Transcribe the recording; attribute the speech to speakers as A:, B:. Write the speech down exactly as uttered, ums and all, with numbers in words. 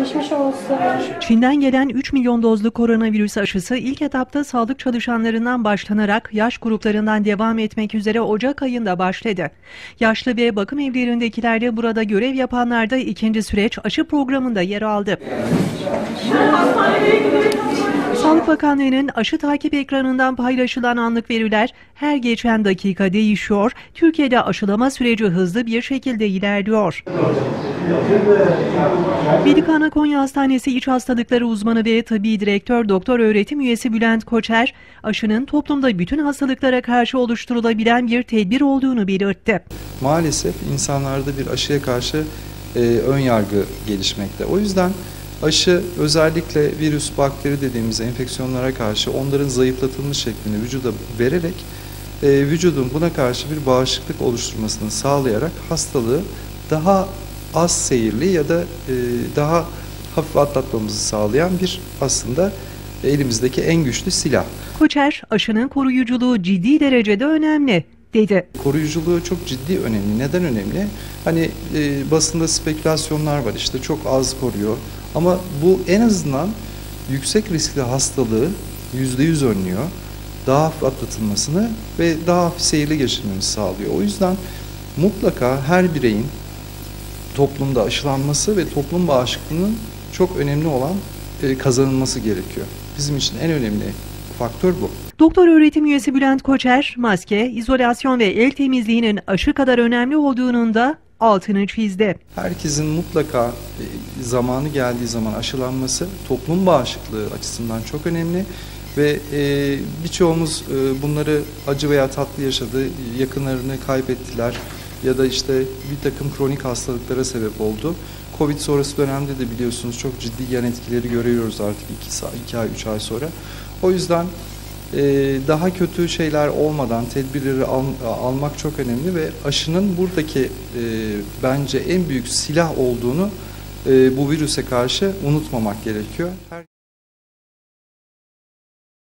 A: Geçmiş olsun.
B: Çin'den gelen üç milyon dozluk koronavirüs aşısı ilk etapta sağlık çalışanlarından başlanarak yaş gruplarından devam etmek üzere Ocak ayında başladı. Yaşlı ve bakım evlerindekiler de burada görev yapanlar da ikinci süreç aşı programında yer aldı. Sağlık Bakanlığı'nın aşı takip ekranından paylaşılan anlık veriler her geçen dakika değişiyor. Türkiye'de aşılama süreci hızlı bir şekilde ilerliyor. Medikana Konya Hastanesi İç Hastalıkları Uzmanı ve Tıbbi Direktör Doktor Öğretim Üyesi Bülent Koçer, aşının toplumda bütün hastalıklara karşı oluşturulabilen bir tedbir olduğunu belirtti.
C: Maalesef insanlarda bir aşıya karşı e, ön yargı gelişmekte. O yüzden aşı özellikle virüs, bakteri dediğimiz enfeksiyonlara karşı onların zayıflatılmış şeklinde vücuda vererek e, vücudun buna karşı bir bağışıklık oluşturmasını sağlayarak hastalığı daha az seyirli ya da e, daha hafif atlatmamızı sağlayan bir aslında elimizdeki en güçlü silah.
B: Koçer, aşının koruyuculuğu ciddi derecede önemli dedi.
C: Koruyuculuğu çok ciddi önemli. Neden önemli? Hani e, basında spekülasyonlar var, işte çok az koruyor. Ama bu en azından yüksek riskli hastalığı yüzde yüz önlüyor. Daha hafif atlatılmasını ve daha hafif seyirli geçirmemizi sağlıyor. O yüzden mutlaka her bireyin toplumda aşılanması ve toplum bağışıklığının çok önemli olan e, kazanılması gerekiyor. Bizim için en önemli faktör bu.
B: Doktor Öğretim Üyesi Bülent Koçer, maske, izolasyon ve el temizliğinin aşı kadar önemli olduğunun da altını çizdi.
C: Herkesin mutlaka e, zamanı geldiği zaman aşılanması toplum bağışıklığı açısından çok önemli ve e, birçoğumuz e, bunları acı veya tatlı yaşadı, yakınlarını kaybettiler ya da işte bir takım kronik hastalıklara sebep oldu. Covid sonrası dönemde de biliyorsunuz çok ciddi yan etkileri görüyoruz artık iki ay, üç ay sonra. O yüzden e, daha kötü şeyler olmadan tedbirleri al, almak çok önemli ve aşının buradaki e, bence en büyük silah olduğunu e, bu virüse karşı unutmamak gerekiyor. Her